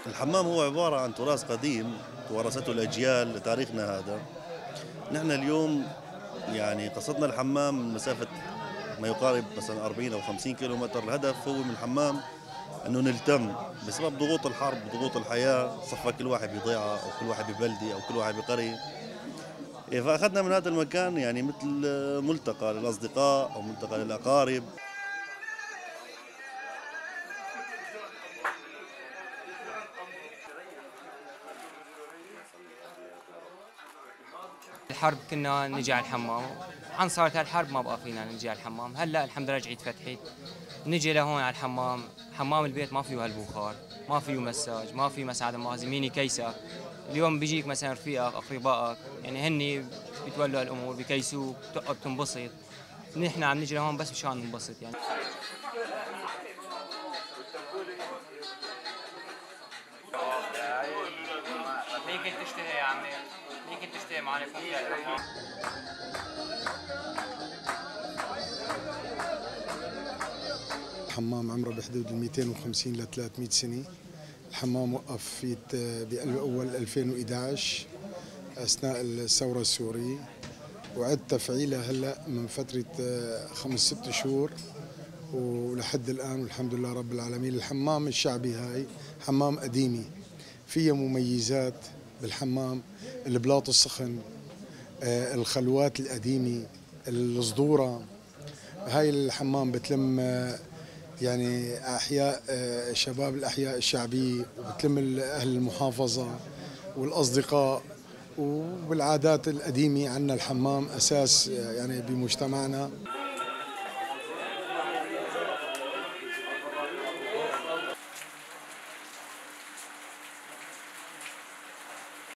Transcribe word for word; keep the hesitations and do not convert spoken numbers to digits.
الحمام هو عبارة عن تراث قديم ورثته الأجيال لتاريخنا هذا. نحن اليوم يعني قصدنا الحمام من مسافة ما يقارب مثلا أربعين أو خمسين كيلومتر. الهدف هو من الحمام أنه نلتم بسبب ضغوط الحرب وضغوط الحياة، صفى كل واحد بضيعة أو كل واحد ببلدة أو كل واحد بقرية. إيه، فأخذنا من هذا المكان يعني مثل ملتقى للأصدقاء أو ملتقى للأقارب. الحرب كنا نجي على الحمام، عن صارت الحرب ما بقى فينا نجي على الحمام. هلا الحمد لله رجعت فتحت، نجي لهون على الحمام. حمام البيت ما فيه هالبخار، ما فيه مساج، ما فيه مساعدة مغازي مين يكيسك. اليوم بيجيك مثلا رفيقك اقربائك، يعني هني بيتولوا الامور بكيسوك، بتقعد تنبسط. نحن عم نجي لهون بس مشان ننبسط يعني. ليك تشتهي يا عمي، ليك تشتهي معنا فوق الحمام. الحمام عمره بحدود ال مئتين وخمسين ل ثلاثمئة سنة. الحمام وقف في بأول ألفين وإحدى عشر أثناء الثورة السورية، وعد تفعيله هلا من فترة خمس ست شهور ولحد الآن، والحمد لله رب العالمين. الحمام الشعبي هاي حمام قديمي، فيه مميزات بالحمام: البلاط السخن، الخلوات القديمة، الصدورة. هاي الحمام بتلم يعني أحياء شباب الأحياء الشعبية، وبتلم أهل المحافظة والأصدقاء. وبالعادات القديمة عندنا الحمام أساس يعني بمجتمعنا.